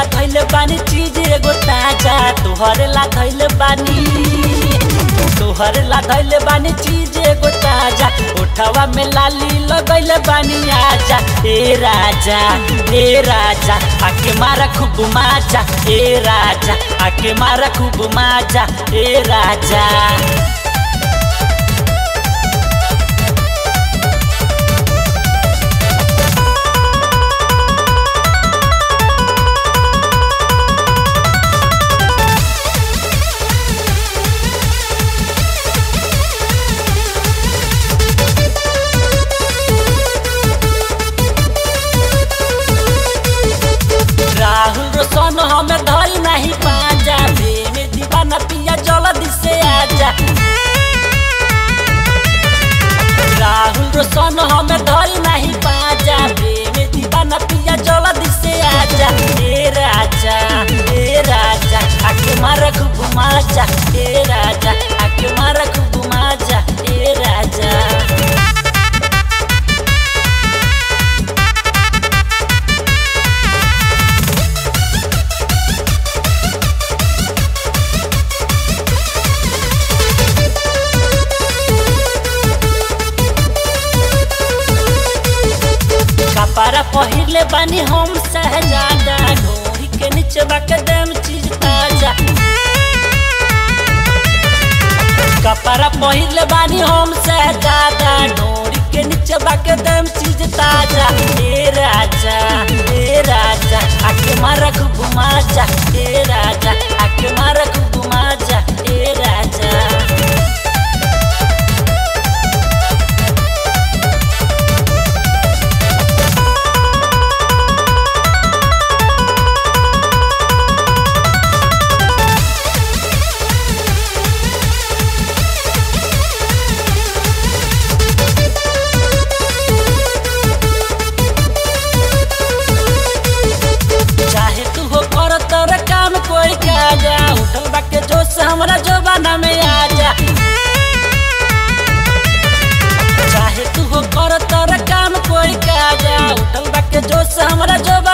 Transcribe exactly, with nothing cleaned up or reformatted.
धैले बानी चीज एगो ताजा तोहरे ला धैले बानी तोहरे ला धैले बानी चीज एगो ताजा उठावा में लाली लगैले बानी आजा ए राजा ए राजा आके मारा खूब माजा ए राजा आके मारा खूब माजा ए राजा। राहुल रोशन हमें धरी नहीं पाजा प्रेम दीवाना पिया जल्दी से आजा। राहुल रोशन हमें धरी नहीं पाजा प्रेम दीवाना पिया जल्दी से आजा ए राजा ए राजा आके मारा खूब माजा ए राजा आके मारा खूब माजा ए राजा। कपड़ा पहिरले बानी हम सहजादा ढोरी के नीचे बकदम चीज ताजा। कपड़ा पहिरले बानी हम सहजादा ढोरी के नीचे बकदम चीज ताजा ए राजा ए राजा आके मारा खूब माजा ए राजा आके मारा खूब माजा ए राजा। उठल बाके जोश हमरा जवाना में आजा चाहे तू हो कर तोरा काम कोई काजा उठल बाके जोश हमरा जवाना